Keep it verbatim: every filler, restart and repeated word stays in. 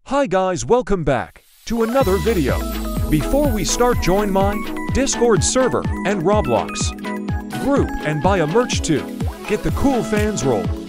Hi guys, welcome back to another video. Before we start, join my Discord server and Roblox group and buy a merch too. Get the cool fans roll.